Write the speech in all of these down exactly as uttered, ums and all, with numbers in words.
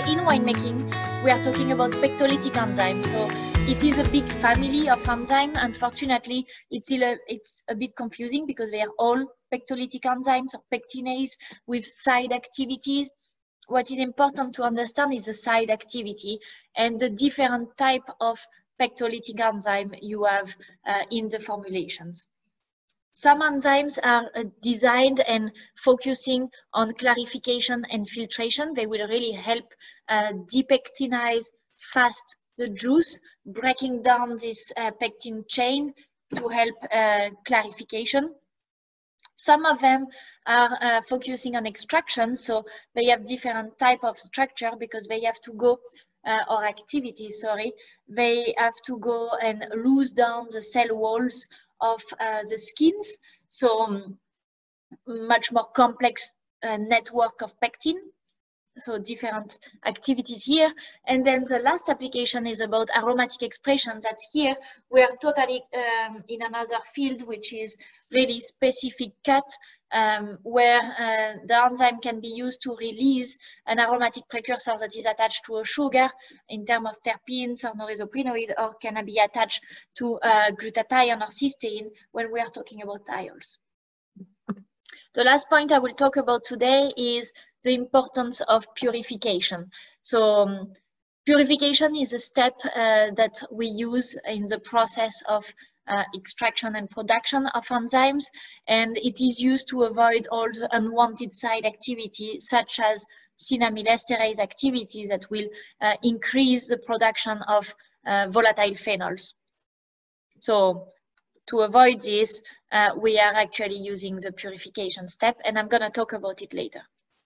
in winemaking, we are talking about pectolytic enzymes. So it is a big family of enzymes. Unfortunately, it's a, it's a bit confusing because they are all pectolytic enzymes or pectinase with side activities. What is important to understand is the side activity and the different type of pectolytic enzyme you have uh, in the formulations. Some enzymes are uh, designed and focusing on clarification and filtration. They will really help uh, depectinize fast the juice, breaking down this uh, pectin chain to help uh, clarification. Some of them are uh, focusing on extraction, so they have different type of structure because they have to go, uh, or activity, sorry, they have to go and loose down the cell walls of uh, the skins, so um, much more complex uh, network of pectin. So different activities here. And then the last application is about aromatic expression. That here we are totally um, in another field, which is really specific cut, um, where uh, the enzyme can be used to release an aromatic precursor that is attached to a sugar in terms of terpenes or noresoprenoid, or can be attached to uh, glutathione or cysteine when we are talking about thiols. The last point I will talk about today is the importance of purification. So um, purification is a step uh, that we use in the process of uh, extraction and production of enzymes, and it is used to avoid all the unwanted side activity, such as cinnamylesterase activity that will uh, increase the production of uh, volatile phenols. So to avoid this, uh, we are actually using the purification step, and I'm going to talk about it later.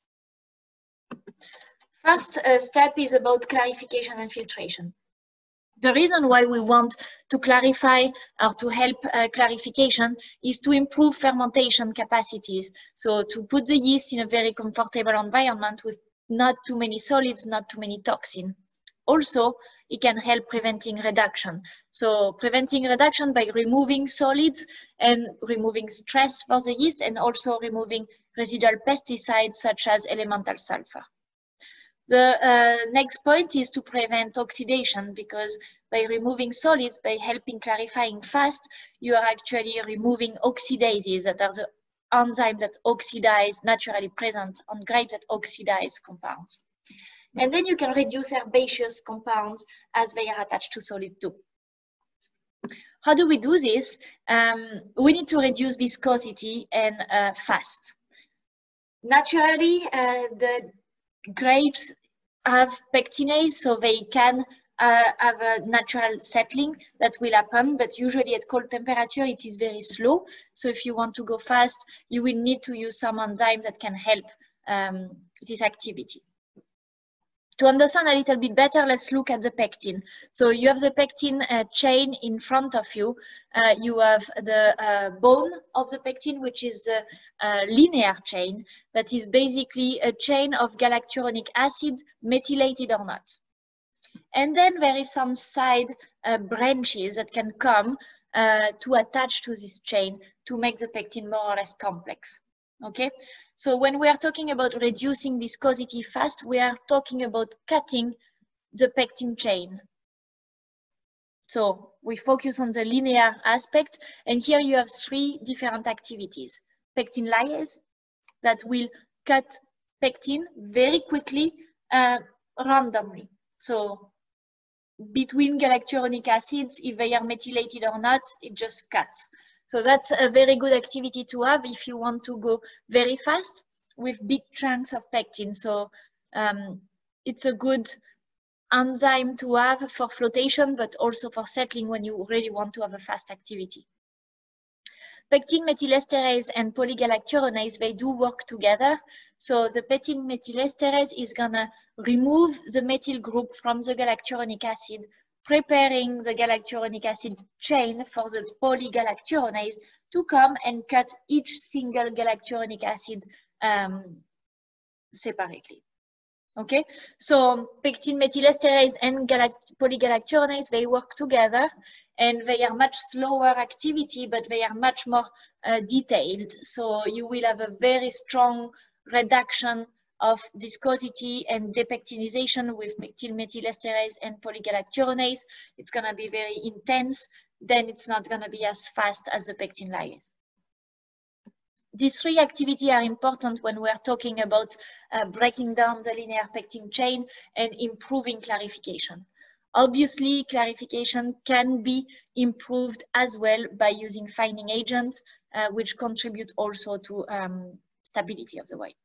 First uh, step is about clarification and filtration. The reason why we want to clarify or to help uh, clarification is to improve fermentation capacities. So to put the yeast in a very comfortable environment with not too many solids, not too many toxins. Also, it can help preventing reduction. So preventing reduction by removing solids and removing stress for the yeast, and also removing residual pesticides such as elemental sulfur. The uh, next point is to prevent oxidation, because by removing solids, by helping clarifying fast, you are actually removing oxidases, that are the enzymes that oxidize, naturally present on grapes that oxidize compounds. And then you can reduce herbaceous compounds as they are attached to solid too. How do we do this? Um, we need to reduce viscosity and uh, fast. Naturally, uh, the grapes have pectinase, so they can uh, have a natural settling that will happen, but usually at cold temperature it is very slow. So if you want to go fast, you will need to use some enzymes that can help um, this activity. To understand a little bit better, let's look at the pectin. So you have the pectin uh, chain in front of you. Uh, you have the uh, bone of the pectin, which is a, a linear chain that is basically a chain of galacturonic acid, methylated or not. And then there is some side uh, branches that can come uh, to attach to this chain to make the pectin more or less complex. Okay, so when we are talking about reducing viscosity fast, we are talking about cutting the pectin chain. So we focus on the linear aspect, and here you have three different activities. Pectin lyase, that will cut pectin very quickly, uh, randomly. So between galacturonic acids, if they are methylated or not, it just cuts. So that's a very good activity to have if you want to go very fast with big chunks of pectin. So um, it's a good enzyme to have for flotation, but also for settling when you really want to have a fast activity. Pectin methylesterase and polygalacturonase, they do work together. So the pectin methylesterase is gonna remove the methyl group from the galacturonic acid, preparing the galacturonic acid chain for the polygalacturonase to come and cut each single galacturonic acid um, separately. Okay, so pectin methylesterase and polygalacturonase, they work together, and they are much slower activity, but they are much more uh, detailed. So you will have a very strong reduction of viscosity and depectinization with pectyl metylesterase and polygalacturonase. It's going to be very intense. Then it's not going to be as fast as the pectin lyase. These three activities are important when we're talking about uh, breaking down the linear pectin chain and improving clarification. Obviously, clarification can be improved as well by using fining agents, uh, which contribute also to um, stability of the wine.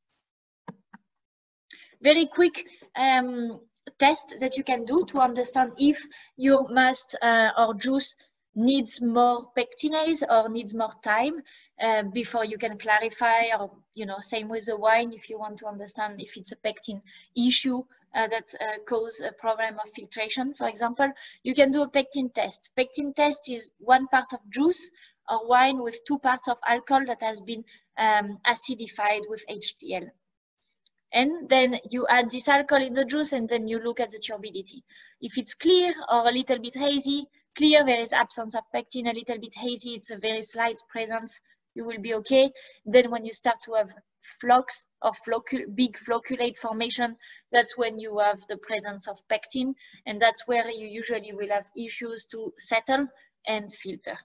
Very quick um, test that you can do to understand if your must uh, or juice needs more pectinase or needs more time uh, before you can clarify, or you know, same with the wine, if you want to understand if it's a pectin issue uh, that uh, cause a problem of filtration, for example, you can do a pectin test. Pectin test is one part of juice or wine with two parts of alcohol that has been um, acidified with H C l. And then you add this alcohol in the juice and then you look at the turbidity. If it's clear or a little bit hazy, clear, there is absence of pectin, a little bit hazy, it's a very slight presence, you will be okay. Then when you start to have flocks or floccul big flocculate formation, that's when you have the presence of pectin, and that's where you usually will have issues to settle and filter.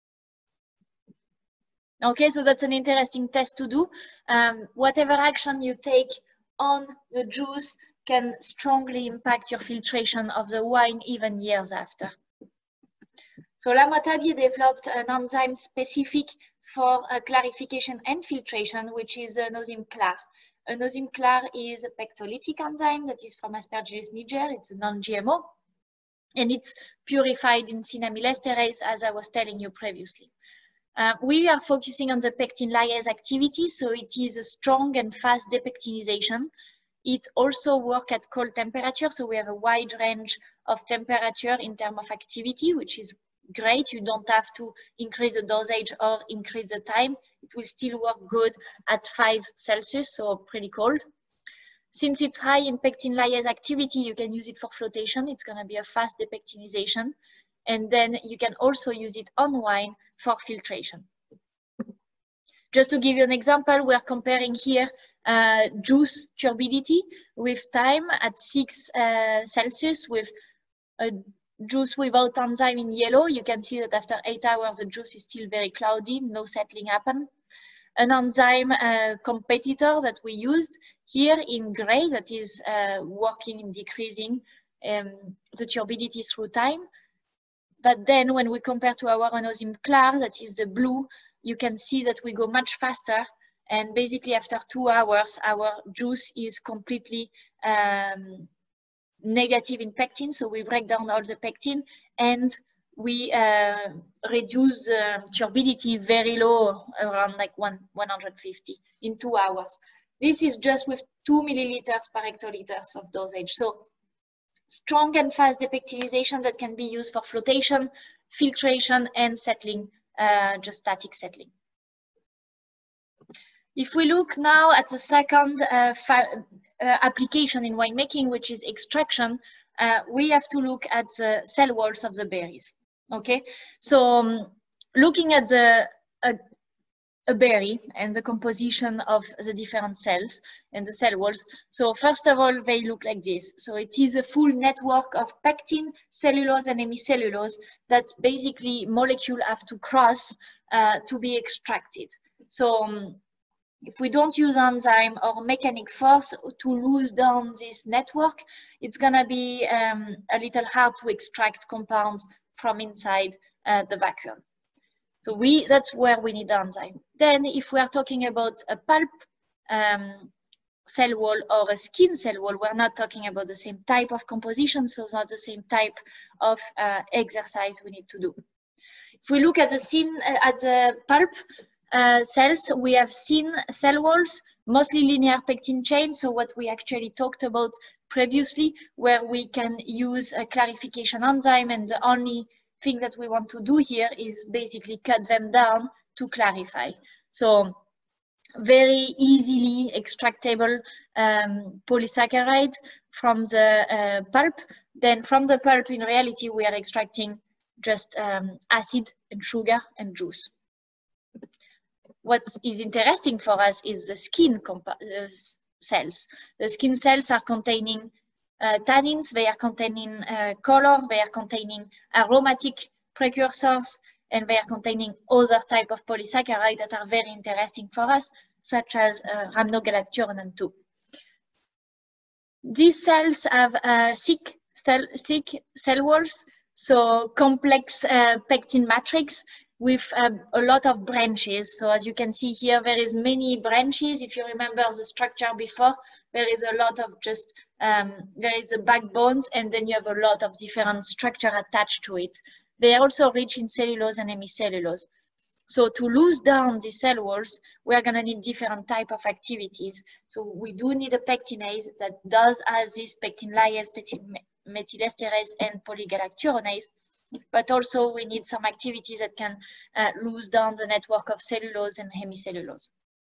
Okay, so that's an interesting test to do. Um, whatever action you take on the juice can strongly impact your filtration of the wine even years after. So La Matabier developed an enzyme specific for uh, clarification and filtration, which is uh, Nosim Clar. Uh, Nosim Clar is a pectolytic enzyme that is from Aspergillus niger. It's a non-G M O, and it's purified in cinnamylesterase, as I was telling you previously. Uh, we are focusing on the pectin lyase activity, so it is a strong and fast depectinization. It also works at cold temperature, so we have a wide range of temperature in terms of activity, which is great. You don't have to increase the dosage or increase the time. It will still work good at five Celsius, so pretty cold. Since it's high in pectin lyase activity, you can use it for flotation. It's going to be a fast depectinization. And then you can also use it on wine for filtration. Just to give you an example, we're comparing here uh, juice turbidity with time at six uh, Celsius with a juice without enzyme in yellow. You can see that after eight hours, the juice is still very cloudy, no settling happen. An enzyme uh, competitor that we used here in gray that is uh, working in decreasing um, the turbidity through time. But then when we compare to our Nosim Clar, that is the blue, you can see that we go much faster. And basically after two hours, our juice is completely um, negative in pectin. So we break down all the pectin and we uh, reduce uh, turbidity very low, around like one, one hundred fifty in two hours. This is just with two milliliters per hectoliters of dosage. So strong and fast depectinization that can be used for flotation, filtration, and settling, uh, just static settling. If we look now at the second uh, uh, application in winemaking, which is extraction, uh, we have to look at the cell walls of the berries. Okay, so um, looking at the uh, a berry and the composition of the different cells and the cell walls. So first of all, they look like this. So it is a full network of pectin, cellulose, and hemicellulose that basically molecules have to cross uh, to be extracted. So um, if we don't use enzyme or mechanic force to lose down this network, it's gonna be um, a little hard to extract compounds from inside uh, the vacuole. So we, that's where we need the enzyme. Then if we are talking about a pulp um, cell wall or a skin cell wall, we're not talking about the same type of composition, so it's not the same type of uh, exercise we need to do. If we look at the skin, uh, at the pulp uh, cells, we have thin cell walls, mostly linear pectin chain, so what we actually talked about previously, where we can use a clarification enzyme, and the only thing that we want to do here is basically cut them down to clarify. So very easily extractable um, polysaccharide from the uh, pulp. Then from the pulp, in reality, we are extracting just um, acid and sugar and juice. What is interesting for us is the skin, uh, cells. The skin cells are containing uh, tannins, they are containing uh, color, they are containing aromatic precursors, and they are containing other type of polysaccharide that are very interesting for us, such as uh, rhamnogalacturonan two. These cells have uh, thick, cell, thick cell walls, so complex uh, pectin matrix with uh, a lot of branches. So as you can see here, there is many branches. If you remember the structure before, there is a lot of just, um, there is a backbones, and then you have a lot of different structure attached to it. They are also rich in cellulose and hemicellulose. So to lose down the cell walls, we are going to need different type of activities. So we do need a pectinase that does as this pectin lyase, pectin metylesterase, and polygalacturonase. But also we need some activities that can uh, lose down the network of cellulose and hemicellulose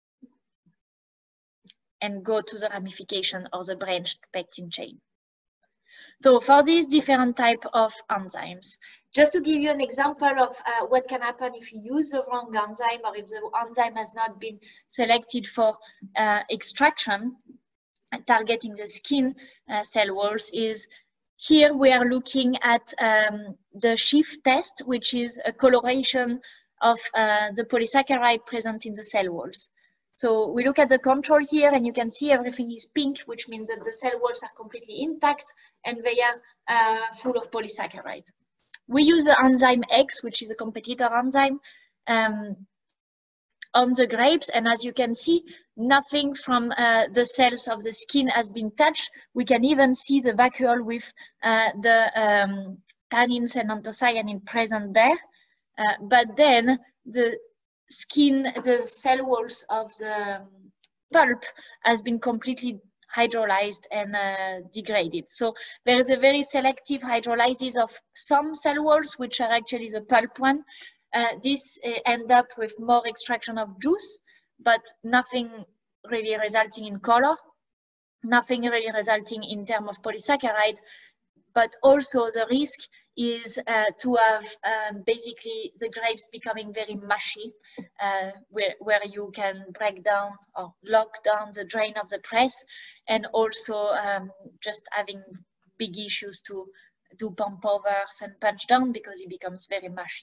and go to the ramification or the branched pectin chain. So for these different type of enzymes, just to give you an example of uh, what can happen if you use the wrong enzyme or if the enzyme has not been selected for uh, extraction targeting the skin uh, cell walls, is here we are looking at um, the Schiff test, which is a coloration of uh, the polysaccharide present in the cell walls. So we look at the control here, and you can see everything is pink, which means that the cell walls are completely intact and they are uh, full of polysaccharide. We use the enzyme X, which is a competitor enzyme, um, on the grapes, and as you can see, nothing from uh, the cells of the skin has been touched. We can even see the vacuole with uh, the um, tannins and anthocyanin present there, uh, but then the skin, the cell walls of the pulp has been completely hydrolyzed and uh, degraded. So there is a very selective hydrolysis of some cell walls, which are actually the pulp one. Uh, this uh, end up with more extraction of juice, but nothing really resulting in color, nothing really resulting in terms of polysaccharide, but also the risk is uh, to have um, basically the grapes becoming very mushy, uh, where, where you can break down or lock down the drain of the press, and also um, just having big issues to do pump overs and punch down because it becomes very mushy.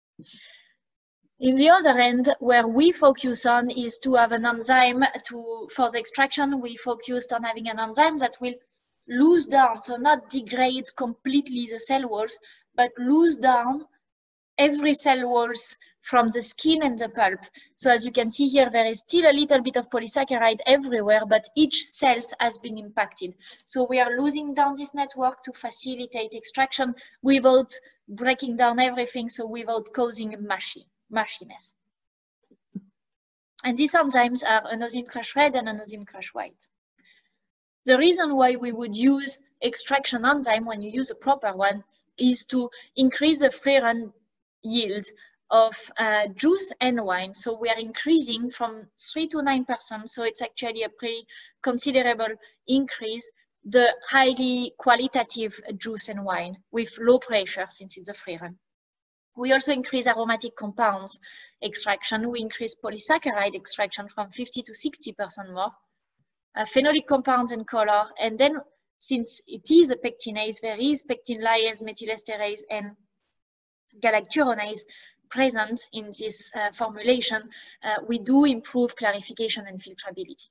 In the other end, where we focus on is to have an enzyme to, for the extraction, we focused on having an enzyme that will lose down, so not degrade completely the cell walls, but lose down every cell walls from the skin and the pulp. So as you can see here, there is still a little bit of polysaccharide everywhere, but each cell has been impacted. So we are losing down this network to facilitate extraction without breaking down everything, so without causing mushy, mushiness. And these enzymes are anosine crush red and anosine crush white. The reason why we would use extraction enzyme when you use a proper one is to increase the free run yield of uh, juice and wine. So we are increasing from three to nine percent. So it's actually a pretty considerable increase, the highly qualitative juice and wine with low pressure, since it's a free run. We also increase aromatic compounds extraction. We increase polysaccharide extraction from fifty to sixty percent more. Uh, phenolic compounds and color, and then since it is a pectinase, there is pectin lyase, metylesterase, and galacturonase present in this uh, formulation. Uh, we do improve clarification and filtrability.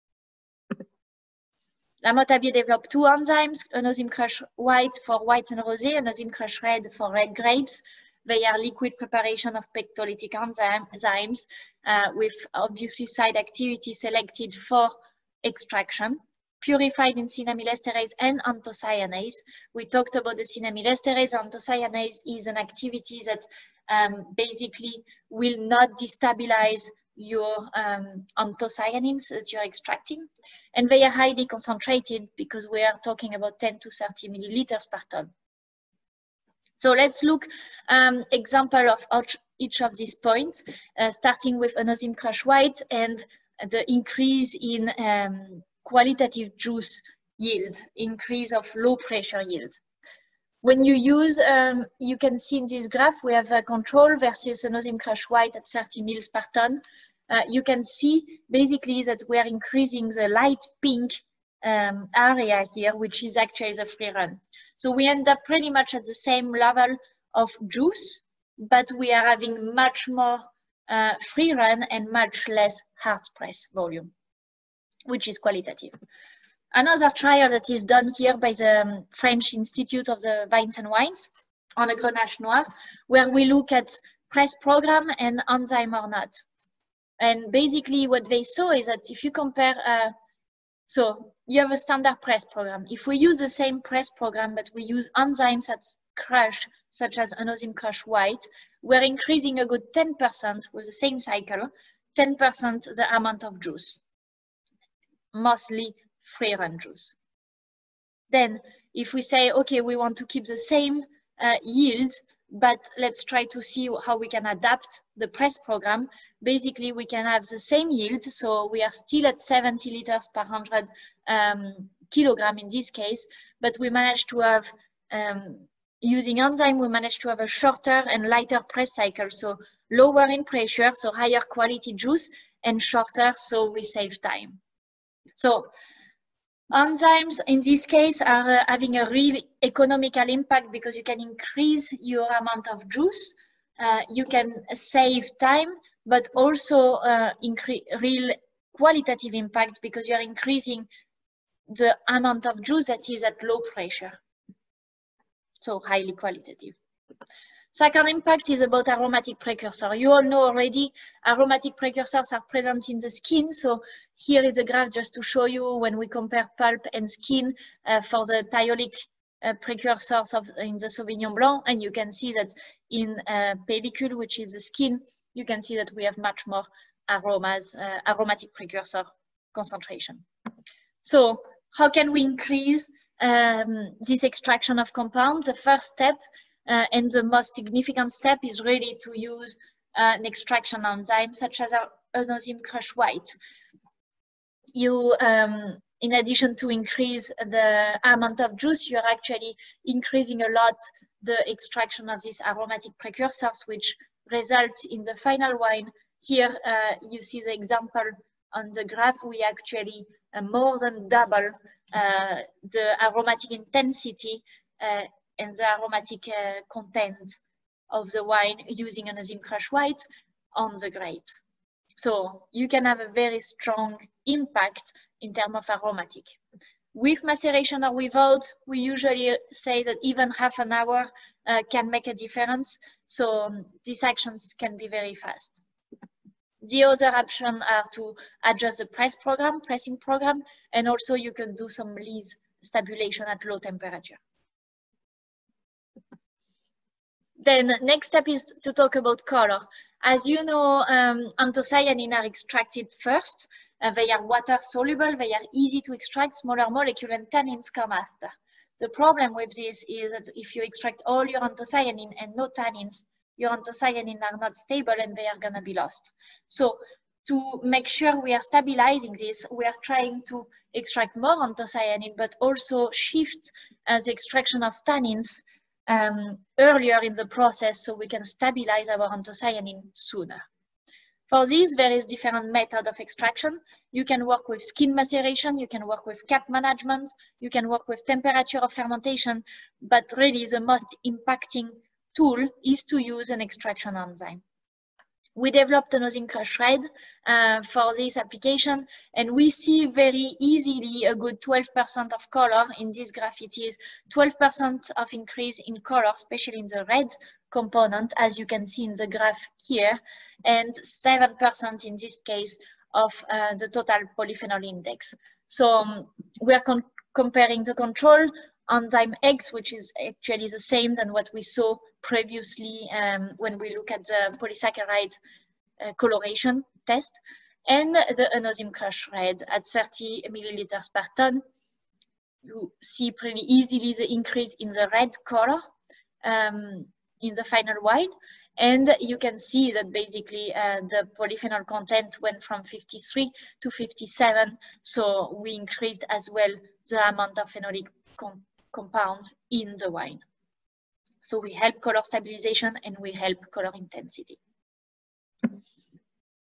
Lamotte-Abier developed two enzymes, anosine crush white for whites and rosé, anosine crush red for red grapes. They are liquid preparation of pectolytic enzymes uh, with obviously side activity selected for extraction, purified in cinnamylesterase and anthocyanase. We talked about the cinnamylesterase. Anthocyanase is an activity that um, basically will not destabilize your um, anthocyanins that you're extracting. And they are highly concentrated because we are talking about ten to thirty milliliters per ton. So let's look um, example of each of these points, uh, starting with anosine crush white and the increase in um, qualitative juice yield, increase of low pressure yield. When you use, um, you can see in this graph, we have a control versus anosine crush white at thirty mils per ton. uh, you can see basically that we are increasing the light pink um, area here, which is actually the free run. So we end up pretty much at the same level of juice, but we are having much more uh, free run and much less hard press volume, which is qualitative. Another trial that is done here by the um, French Institute of the Vines and Wines on a Grenache Noir, where we look at press program and enzyme or not. And basically what they saw is that if you compare, uh, so you have a standard press program. If we use the same press program, but we use enzymes that crush, such as Enosim Crush White, we're increasing a good ten percent with the same cycle, ten percent the amount of juice, mostly free run juice. Then if we say, okay, we want to keep the same uh, yield, but let's try to see how we can adapt the press program. Basically, we can have the same yield. So we are still at seventy liters per one hundred um, kilogram in this case, but we managed to have, um, using enzyme, we managed to have a shorter and lighter press cycle. So lower in pressure, so higher quality juice, and shorter, so we save time. So enzymes in this case are uh, having a real economical impact because you can increase your amount of juice, uh, you can save time, but also uh, increase real qualitative impact because you are increasing the amount of juice that is at low pressure. So highly qualitative. Second impact is about aromatic precursor. You all know already aromatic precursors are present in the skin. So here is a graph just to show you when we compare pulp and skin uh, for the thiolic uh, precursors of in the Sauvignon Blanc. And you can see that in uh, pellicule, which is the skin, you can see that we have much more aromas, uh, aromatic precursor concentration. So how can we increase um, this extraction of compounds? The first step Uh, and the most significant step is really to use uh, an extraction enzyme such as Enosim Crush White. You, um, in addition to increase the amount of juice, you're actually increasing a lot the extraction of these aromatic precursors, which result in the final wine. Here uh, you see the example on the graph. We actually uh, more than double uh, the aromatic intensity uh, and the aromatic uh, content of the wine using Enosim Crush White on the grapes. So you can have a very strong impact in terms of aromatic. With maceration or without, we usually say that even half an hour uh, can make a difference. So um, these actions can be very fast. The other option are to adjust the press program, pressing program, and also you can do some lees stabilization at low temperature. Then next step is to talk about color. As you know, um, anthocyanin are extracted first. Uh, they are water soluble, they are easy to extract, smaller molecule, and tannins come after. The problem with this is that if you extract all your anthocyanin and no tannins, your anthocyanin are not stable and they are gonna be lost. So to make sure we are stabilizing this, we are trying to extract more anthocyanin, but also shift uh, the extraction of tannins Um, earlier in the process so we can stabilize our anthocyanin sooner. For this, there is different method of extraction. You can work with skin maceration, you can work with cap management, you can work with temperature of fermentation, but really the most impacting tool is to use an extraction enzyme. We developed an Enosim Crush Red uh, for this application, and we see very easily a good twelve percent of color. In this graph, it is twelve percent of increase in color, especially in the red component, as you can see in the graph here, and seven percent in this case of uh, the total polyphenol index. So um, we are con comparing the control enzyme X, which is actually the same than what we saw previously um, when we look at the polysaccharide uh, coloration test, and the Enosim Crush Red at thirty milliliters per ton. You see pretty easily the increase in the red color um, in the final wine. And you can see that basically uh, the polyphenol content went from fifty-three to fifty-seven. So we increased as well the amount of phenolic com compounds in the wine. So we help color stabilization and we help color intensity.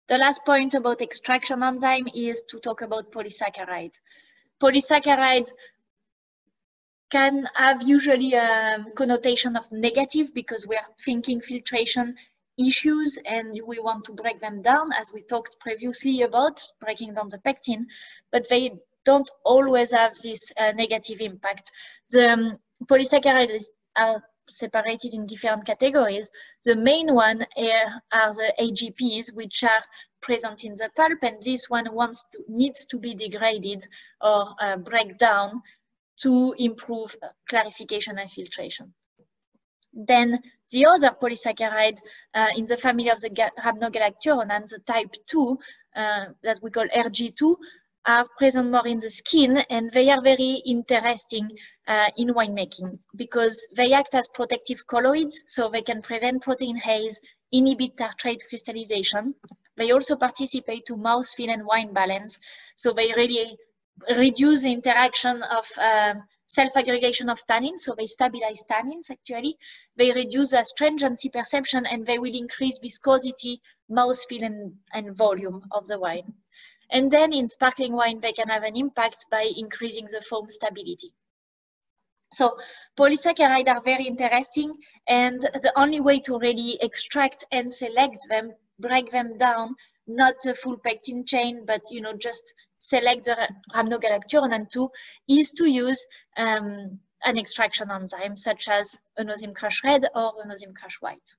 The last point about extraction enzyme is to talk about polysaccharides. Polysaccharides can have usually a connotation of negative because we are thinking filtration issues and we want to break them down, as we talked previously about breaking down the pectin, but they don't always have this uh, negative impact. The um, polysaccharides are separated in different categories. The main one are, are the A G Ps, which are present in the pulp, and this one wants to, needs to be degraded or uh, break down to improve clarification and filtration. Then the other polysaccharide uh, in the family of the rhamnogalacturonans, the type two, uh, that we call R G two, are present more in the skin, and they are very interesting uh, in winemaking because they act as protective colloids, so they can prevent protein haze, inhibit tartrate crystallization. They also participate to mouthfeel and wine balance, so they really reduce the interaction of um, self-aggregation of tannins, so they stabilize tannins actually. They reduce the astringency perception, and they will increase viscosity, mouthfeel, and, and volume of the wine. And then in sparkling wine, they can have an impact by increasing the foam stability. So polysaccharides are very interesting, and the only way to really extract and select them, break them down, not the full pectin chain, but you know, just select the rhamnogalacturonan two, is to use um, an extraction enzyme such as Enosim Crush Red or Enosim Crush White.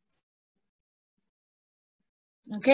Okay,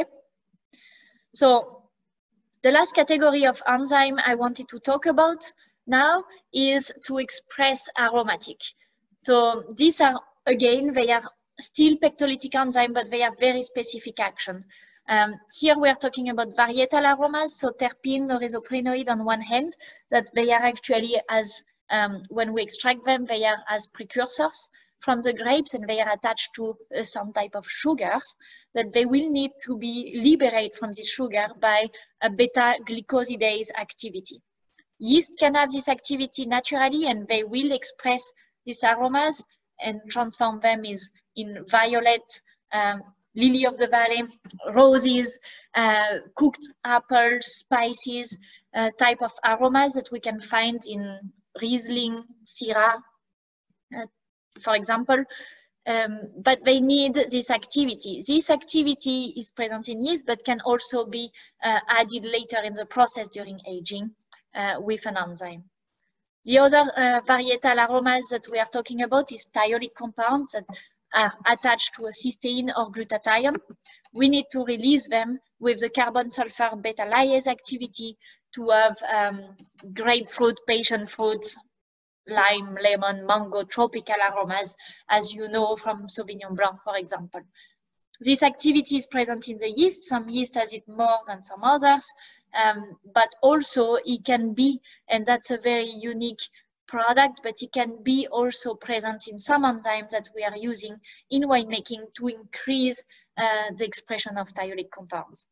so the last category of enzyme I wanted to talk about now is to express aromatic. So these are, again, they are still pectolytic enzyme, but they have very specific action. Um, here we are talking about varietal aromas, so terpene, noresoprenoid on one hand, that they are actually as, um, when we extract them, they are as precursors from the grapes, and they are attached to uh, some type of sugars that they will need to be liberated from this sugar by a beta-glucosidase activity. Yeast can have this activity naturally, and they will express these aromas and transform them is in violet, um, lily of the valley, roses, uh, cooked apples, spices, uh, type of aromas that we can find in Riesling, Syrah, uh, for example. Um, but they need this activity. This activity is present in yeast, but can also be uh, added later in the process during aging uh, with an enzyme. The other uh, varietal aromas that we are talking about is thiolic compounds that are attached to a cysteine or glutathione. We need to release them with the carbon sulfur beta lyase activity to have um, grapefruit, passion fruit, lime, lemon, mango, tropical aromas, as you know from Sauvignon Blanc, for example. This activity is present in the yeast. Some yeast has it more than some others, um, but also it can be, and that's a very unique product, but it can be also present in some enzymes that we are using in winemaking to increase uh, the expression of thiolic compounds.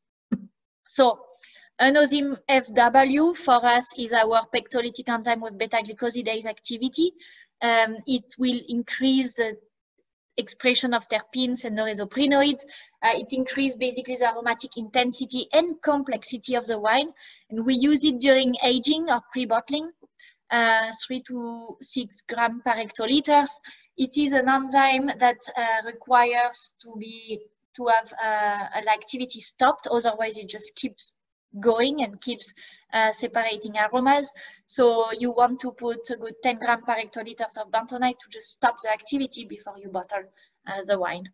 So Enosim F W for us is our pectolytic enzyme with beta-glucosidase activity. Um, it will increase the expression of terpenes and noresoprenoids. Uh, it increases basically the aromatic intensity and complexity of the wine. And we use it during aging or pre-bottling, uh, three to six grams per hectoliters. It is an enzyme that uh, requires to be to have uh, an activity stopped, otherwise it just keeps going and keeps uh, separating aromas. So you want to put a good ten grams per hectoliters of bentonite to just stop the activity before you bottle uh, the wine.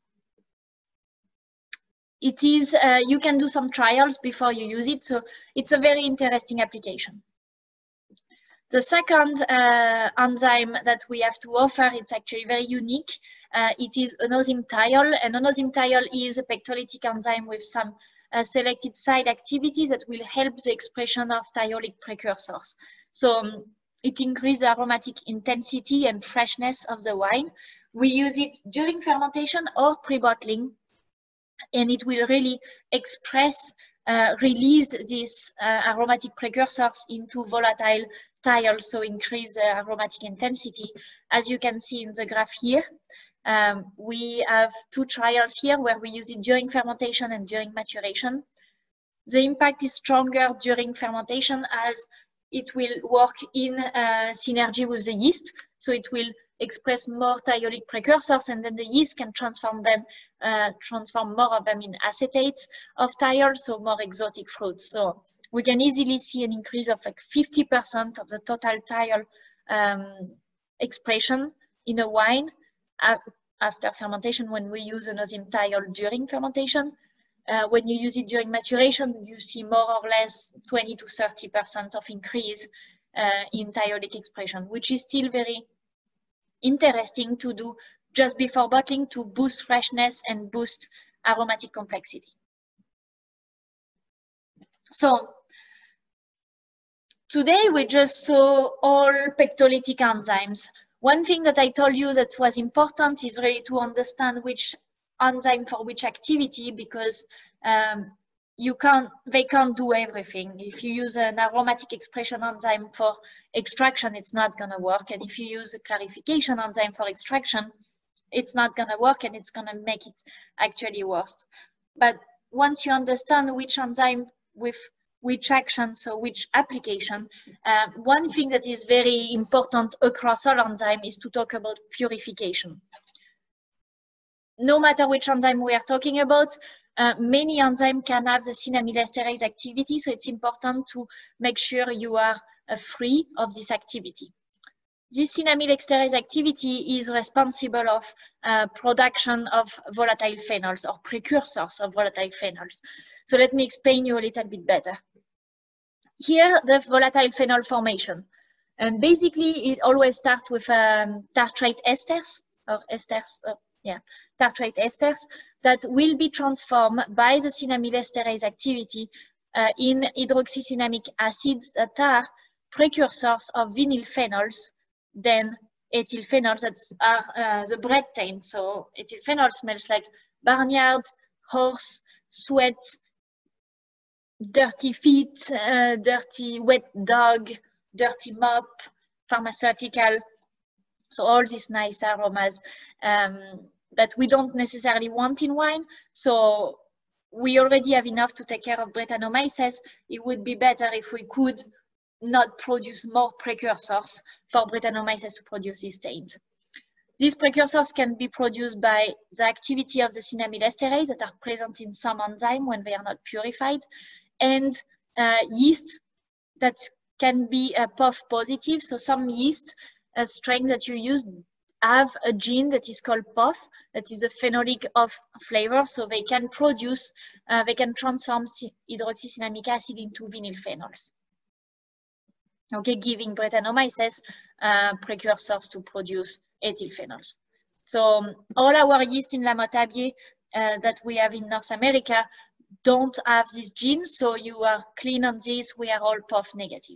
It is, uh, you can do some trials before you use it, so it's a very interesting application. The second uh, enzyme that we have to offer, it's actually very unique. Uh, it is enosim thiol, and enosim thiol is a pectolytic enzyme with some uh, selected side activities that will help the expression of thiolic precursors. So um, it increases the aromatic intensity and freshness of the wine. We use it during fermentation or pre-bottling, and it will really express, uh, release these uh, aromatic precursors into volatile thiol, so increase the aromatic intensity. As you can see in the graph here, um, we have two trials here where we use it during fermentation and during maturation. The impact is stronger during fermentation as it will work in uh, synergy with the yeast. So it will express more thiolic precursors, and then the yeast can transform them, uh, transform more of them in acetates of thiol, so more exotic fruits. So we can easily see an increase of like fifty percent of the total thiol um, expression in a wine after fermentation when we use enzyme thiol during fermentation. Uh, when you use it during maturation, you see more or less twenty to thirty percent of increase uh, in thiolic expression, which is still very interesting to do just before bottling to boost freshness and boost aromatic complexity. So today we just saw all pectolytic enzymes. One thing that I told you that was important is really to understand which enzyme for which activity, because um, you can't, they can't do everything. If you use an aromatic expression enzyme for extraction, it's not gonna work. And if you use a clarification enzyme for extraction, it's not gonna work and it's gonna make it actually worse. But once you understand which enzyme with which action, so which application, uh, one thing that is very important across all enzymes is to talk about purification. No matter which enzyme we are talking about, uh, many enzymes can have the cinnamylesterase activity, so it's important to make sure you are uh, free of this activity. This cinnamylesterase activity is responsible of uh, production of volatile phenols or precursors of volatile phenols. So let me explain you a little bit better. Here, the volatile phenol formation. And basically, it always starts with um, tartrate esters, or esters, uh, yeah, tartrate esters that will be transformed by the cinnamylesterase activity uh, in hydroxycinnamic acids that are precursors of vinyl phenols, then ethyl phenols that are uh, the bread taint. So ethyl phenol smells like barnyard, horse, sweat, dirty feet, uh, dirty wet dog, dirty mop, pharmaceutical. So all these nice aromas um, that we don't necessarily want in wine. So we already have enough to take care of Brettanomyces. It would be better if we could not produce more precursors for Brettanomyces to produce these taints. These precursors can be produced by the activity of the cinnamylesterase that are present in some enzyme when they are not purified, and uh, yeast that can be uh, P O F positive. So some yeast uh, strain that you use have a gene that is called P O F, that is a phenolic of flavor. So they can produce, uh, they can transform hydroxycinnamic acid into vinyl phenols. Okay, giving Brettanomyces uh, precursors to produce ethyl phenols. So um, all our yeast in Lamottabier uh, that we have in North America don't have this gene, so you are clean on this. We are all P O F negative.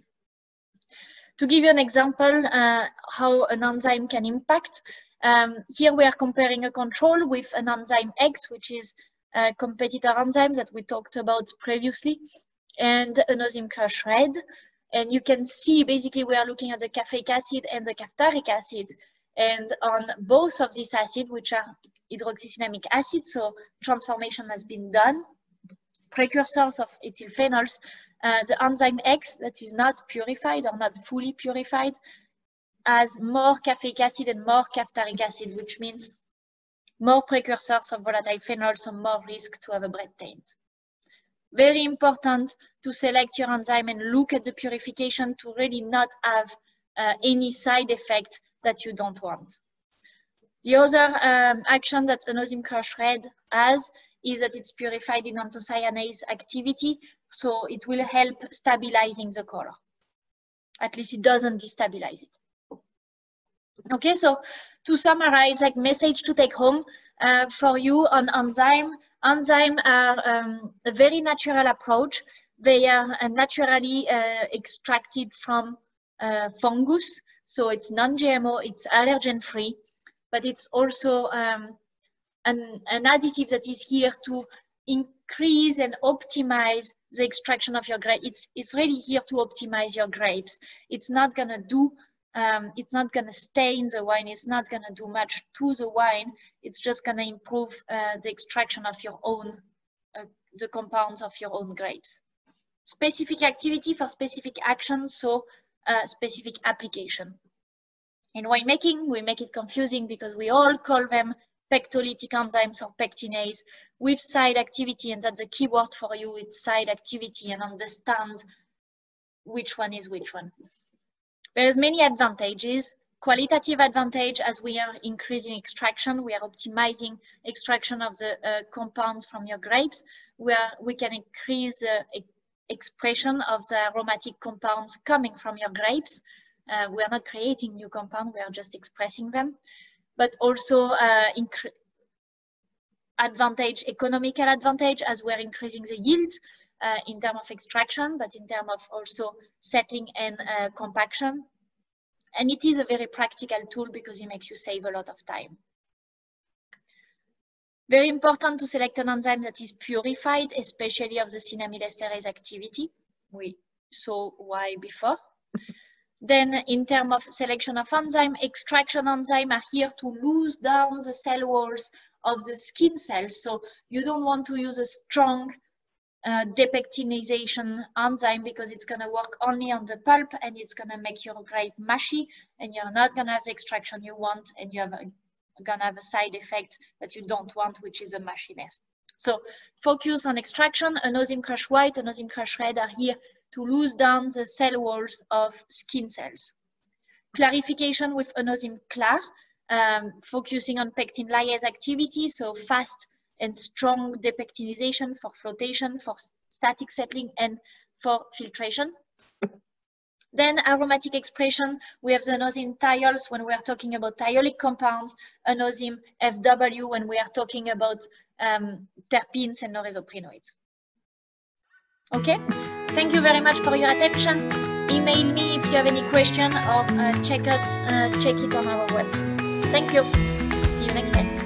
To give you an example uh, how an enzyme can impact, um, here we are comparing a control with an enzyme X, which is a competitor enzyme that we talked about previously, and an enzyme crush red. And you can see basically we are looking at the caffeic acid and the caftaric acid. And on both of these acids, which are hydroxycinnamic acid, so transformation has been done, precursors of ethyl phenols, uh, the enzyme X that is not purified or not fully purified has more caffeic acid and more caftaric acid, which means more precursors of volatile phenols, so more risk to have a bread taint. Very important to select your enzyme and look at the purification to really not have uh, any side effect that you don't want. The other um, action that an enzyme crush red has is that it's purified in anthocyanase activity, so it will help stabilizing the color. At least it doesn't destabilize it. Okay, so to summarize, like message to take home uh, for you on enzyme. Enzymes are um, a very natural approach. They are uh, naturally uh, extracted from uh, fungus, so it's non G M O, it's allergen-free, but it's also um, an, an additive that is here to increase and optimize the extraction of your grape. It's, it's really here to optimize your grapes. It's not gonna do Um, it's not going to stain the wine. It's not going to do much to the wine. It's just going to improve uh, the extraction of your own uh, the compounds of your own grapes. Specific activity for specific action, so uh, specific application. In winemaking, we make it confusing because we all call them pectolytic enzymes or pectinase with side activity, and that's the keyword for you, it's side activity, and understand which one is which one. There's many advantages. Qualitative advantage, as we are increasing extraction, we are optimizing extraction of the uh, compounds from your grapes, where we can increase the uh, expression of the aromatic compounds coming from your grapes. Uh, we are not creating new compounds, we are just expressing them. But also uh, advantage, economical advantage, as we're increasing the yield uh, in terms of extraction, but in terms of also settling and uh, compaction. And it is a very practical tool because it makes you save a lot of time. Very important to select an enzyme that is purified, especially of the cinnamyl esterase activity. We saw why before. Then in terms of selection of enzyme, extraction enzyme are here to lose down the cell walls of the skin cells. So you don't want to use a strong uh, depectinization enzyme because it's gonna work only on the pulp and it's gonna make your grape mushy, and you're not gonna have the extraction you want, and you have a, gonna have a side effect that you don't want, which is a mushiness. So focus on extraction. Anosine Crush White, Anosine Crush Red are here to lose down the cell walls of skin cells. Clarification with Anosine Clar, um, focusing on pectin lyase activity, so fast and strong depectinization for flotation, for static settling, and for filtration. Then aromatic expression, we have the anosine thiols when we are talking about thiolic compounds, anosine F W when we are talking about um, terpenes and noresoprenoids. Okay, thank you very much for your attention. Email me if you have any question, or uh, check, out, uh, check it on our website. Thank you. See you next time.